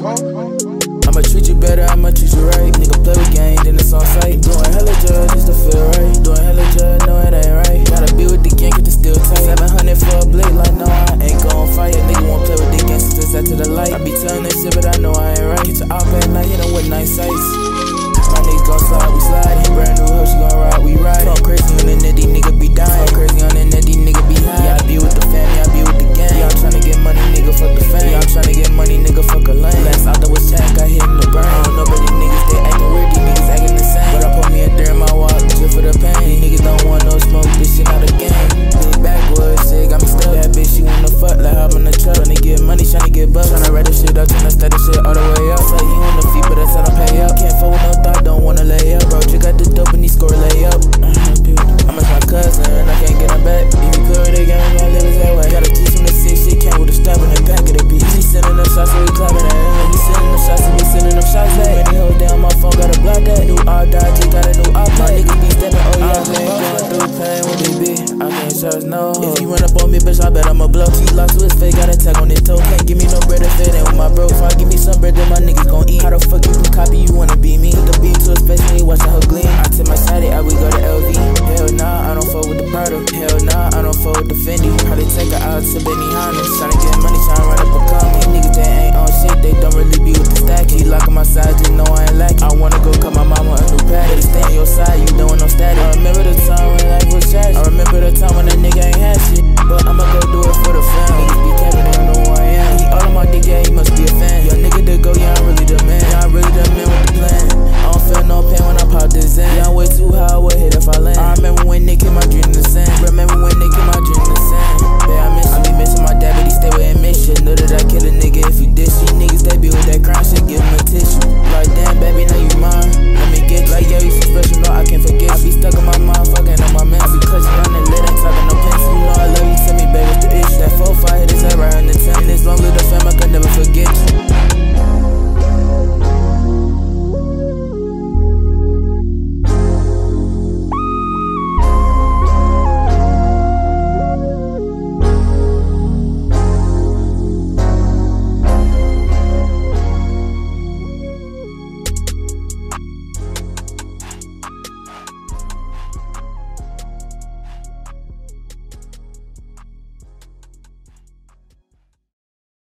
I'ma treat you better, I'ma treat you right. Nigga play with gang, then it's on sight. Doing hella drugs just to feel right. Doing hella drugs, no it ain't right. Gotta be with the gang, get the still tight. 700 for a blade, like no I ain't gon' fight. A nigga won't play